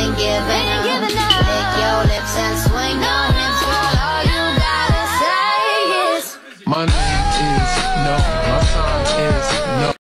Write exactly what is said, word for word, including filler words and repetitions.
ain't giving up. Lick your lips and swing your hips, girl. All you gotta say is My name is no, my sign is no.